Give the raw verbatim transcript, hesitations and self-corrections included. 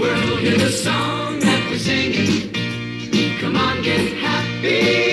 world, hear the song that we're singing. Come on, get happy.